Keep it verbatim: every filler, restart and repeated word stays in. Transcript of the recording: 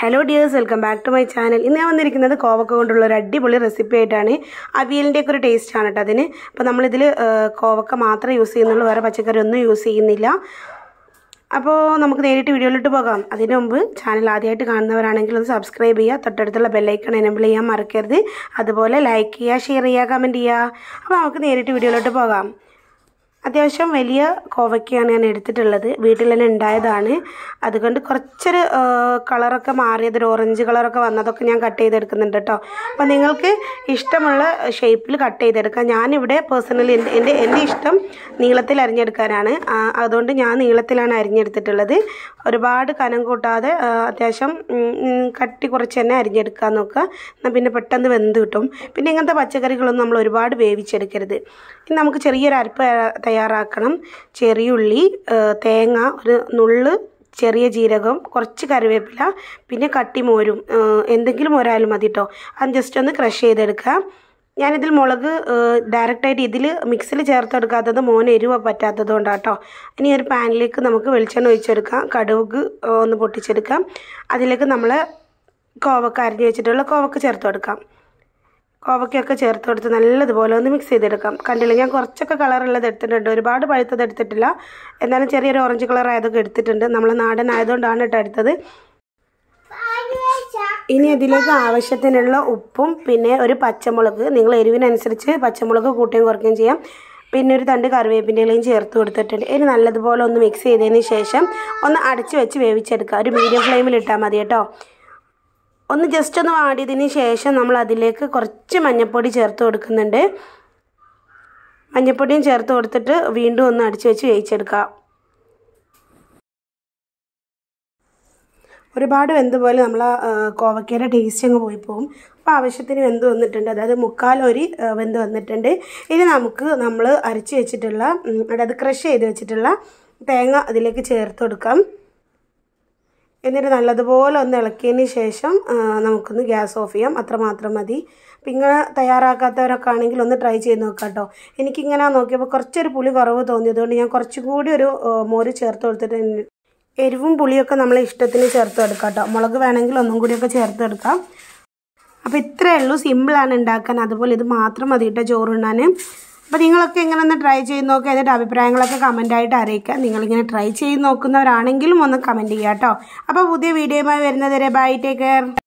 Hello dears, welcome back to my channel. ഇന്ന് ഞാൻ വന്നിരിക്കുന്നത് കോവക്ക കൊണ്ടുള്ള ഒരു അടിപൊളി റെസിപ്പി ആയിട്ടാണ്. അവിയലിന്റെ ഒക്കെ ഒരു ടേസ്റ്റ് ആണ് ട്ടോ അതിന്. അപ്പോൾ നമ്മൾ ഇതിൽ കോവക്ക മാത്രമേ യൂസ് ചെയ്യുന്നുള്ളൂ, വേറെ പച്ചക്കറി ഒന്നും യൂസ് ചെയ്യുന്നില്ല. അപ്പോൾ നമുക്ക് നേരിട്ട് വീഡിയോയിലോട്ട് പോകാം. അതിനു മുമ്പ് ചാനൽ ആദ്യമായിട്ട് കാണുന്നവരാണെങ്കിൽ ഒന്ന് സബ്സ്ക്രൈബ് ചെയ്യുക, തൊട്ടടുത്തുള്ള ബെൽ ഐക്കൺ എനേബിൾ ചെയ്യാൻ മറക്കരുത്. അതുപോലെ ലൈക്ക് ചെയ്യുക, ഷെയർ ചെയ്യുക, കമന്റ് ചെയ്യുക. അപ്പോൾ നമുക്ക് നേരിട്ട് വീഡിയോയിലോട്ട് പോകാം. അത്യാവശ്യം വലിയ കോവയ്ക്കാണ് ഞാൻ എടുത്തിട്ടുള്ളത്, വീട്ടിൽ തന്നെ ഉണ്ടായതാണ്. അതുകൊണ്ട് കുറച്ചൊരു കളറൊക്കെ മാറിയത്, ഒരു ഓറഞ്ച് കളറൊക്കെ വന്നതൊക്കെ ഞാൻ കട്ട് ചെയ്തെടുക്കുന്നുണ്ട് കേട്ടോ. അപ്പോൾ നിങ്ങൾക്ക് ഇഷ്ടമുള്ള ഷേപ്പിൽ കട്ട് ചെയ്തെടുക്കാം. ഞാനിവിടെ പേഴ്സണലി എൻ്റെ എൻ്റെ എൻ്റെ ഇഷ്ടം നീളത്തിൽ അരിഞ്ഞെടുക്കാനാണ്. അതുകൊണ്ട് ഞാൻ നീളത്തിലാണ് അരിഞ്ഞെടുത്തിട്ടുള്ളത്. ഒരുപാട് കനം കൂട്ടാതെ അത്യാവശ്യം കട്ടി കുറച്ച് തന്നെ അരിഞ്ഞെടുക്കാൻ നോക്കുക. എന്നാൽ പിന്നെ പെട്ടെന്ന് വെന്ത് കിട്ടും. പിന്നെ ഇങ്ങനത്തെ പച്ചക്കറികളൊന്നും നമ്മൾ ഒരുപാട് വേവിച്ചെടുക്കരുത്. ഇനി നമുക്ക് ചെറിയൊരു അരപ്പ് തയ്യാറാക്കണം. ചെറിയുള്ളി, തേങ്ങ, ഒരു നുള്ള് ചെറിയ ജീരകം, കുറച്ച് കറിവേപ്പില, പിന്നെ കട്ടിമോരും, എന്തെങ്കിലും ഒരാലും മതി കേട്ടോ. അത് ജസ്റ്റ് ഒന്ന് ക്രഷ് ചെയ്തെടുക്കുക. ഞാനിതിൽ മുളക് ഡയറക്റ്റായിട്ട് ഇതിൽ മിക്സിൽ ചേർത്തെടുക്കാത്തത് മോന് എരിവ് പറ്റാത്തത് കൊണ്ടാണ് കേട്ടോ. ഇനി ഒരു പാനിലേക്ക് നമുക്ക് വെളിച്ചെണ്ണ ഒഴിച്ചെടുക്കാം. കടുക് ഒന്ന് പൊട്ടിച്ചെടുക്കാം. അതിലേക്ക് നമ്മൾ കോവക്ക അരിഞ്ഞ് വെച്ചിട്ടുള്ള കോവക്ക ചേർത്ത് കൊടുക്കാം. കോവയ്ക്കൊക്കെ ചേർത്ത് കൊടുത്ത് നല്ലതുപോലെ ഒന്ന് മിക്സ് ചെയ്തെടുക്കാം. കണ്ടില്ല, ഞാൻ കുറച്ചൊക്കെ കളറുള്ളത് എടുത്തിട്ടുണ്ട്, ഒരുപാട് പഴുത്തത് എടുത്തിട്ടില്ല. എന്നാലും ചെറിയൊരു ഓറഞ്ച് കളർ ആയതൊക്കെ എടുത്തിട്ടുണ്ട്. നമ്മൾ നാടൻ ആയതുകൊണ്ടാണ് കേട്ടോ എടുത്തത്. ഇനി ഇതിലേക്ക് ആവശ്യത്തിനുള്ള ഉപ്പും പിന്നെ ഒരു പച്ചമുളക്, നിങ്ങൾ എരിവിനനുസരിച്ച് പച്ചമുളക് കൂട്ടുകയും കുറയ്ക്കുകയും ചെയ്യാം. പിന്നെ ഒരു തണ്ട് കറിവേപ്പിൻ്റെ ഇലയും ചേർത്ത് കൊടുത്തിട്ടുണ്ട്. ഇനി നല്ലതുപോലെ ഒന്ന് മിക്സ് ചെയ്തതിന് ശേഷം ഒന്ന് അടച്ച് വെച്ച് വേവിച്ചെടുക്കുക. ഒരു മീഡിയം ഫ്ലെയിമിൽ ഇട്ടാൽ മതി കേട്ടോ. ഒന്ന് ജസ്റ്റ് ഒന്ന് വാടിയതിന് ശേഷം നമ്മൾ അതിലേക്ക് കുറച്ച് മഞ്ഞൾപ്പൊടി ചേർത്ത് കൊടുക്കുന്നുണ്ട്. മഞ്ഞൾപ്പൊടിയും ചേർത്ത് കൊടുത്തിട്ട് വീണ്ടും ഒന്ന് അടിച്ച് വെച്ച് വേവിച്ചെടുക്കുക. ഒരുപാട് വെന്ത് പോലെ നമ്മൾ കോവക്കയുടെ ടേസ്റ്റ് അങ്ങ് പോയി പോകും. അപ്പോൾ ആവശ്യത്തിന് വെന്ത് വന്നിട്ടുണ്ട്, അതായത് മുക്കാലൊരി വെന്ത് വന്നിട്ടുണ്ട്. ഇനി നമുക്ക് നമ്മൾ അരച്ച് വെച്ചിട്ടുള്ള, അതായത് ക്രഷ് ചെയ്ത് വെച്ചിട്ടുള്ള തേങ്ങ അതിലേക്ക് ചേർത്ത് കൊടുക്കാം. എന്നിട്ട് നല്ലതുപോലെ ഒന്ന് ഇളക്കിയതിന് ശേഷം നമുക്കൊന്ന് ഗ്യാസ് ഓഫ് ചെയ്യാം. അത്രമാത്രം മതി. അപ്പം ഇങ്ങനെ തയ്യാറാക്കാത്തവരൊക്കെ ആണെങ്കിൽ ഒന്ന് ട്രൈ ചെയ്ത് നോക്കാം കേട്ടോ. എനിക്കിങ്ങനെ നോക്കിയപ്പോൾ കുറച്ചൊരു പുളി കുറവ് തോന്നിയതുകൊണ്ട് ഞാൻ കുറച്ചുകൂടി ഒരു മോര് ചേർത്ത് കൊടുത്തിട്ട്, എരിവും പുളിയൊക്കെ നമ്മളെ ഇഷ്ടത്തിന് ചേർത്ത് കൊടുക്കാം കേട്ടോ. മുളക് വേണമെങ്കിൽ ഒന്നും കൂടിയൊക്കെ ചേർത്ത് എടുക്കാം. അപ്പോൾ ഇത്രയേ ഉള്ളൂ, സിമ്പിളാണ് ഉണ്ടാക്കാൻ. അതുപോലെ ഇത് മാത്രം മതി കേട്ടോ ചോറുണ്ണാൻ. അപ്പോൾ നിങ്ങളൊക്കെ ഇങ്ങനെ ഒന്ന് ട്രൈ ചെയ്ത് നോക്കുക. എന്നിട്ട് അഭിപ്രായങ്ങളൊക്കെ കമൻറ്റായിട്ട് അറിയിക്കുക. നിങ്ങളിങ്ങനെ ട്രൈ ചെയ്ത് നോക്കുന്നവരാണെങ്കിലും ഒന്ന് കമൻറ്റ് ചെയ്യുക കേട്ടോ. അപ്പോൾ പുതിയ വീഡിയോയുമായി വരുന്നത് വരെ ബൈ, ടേക്ക് കെയർ.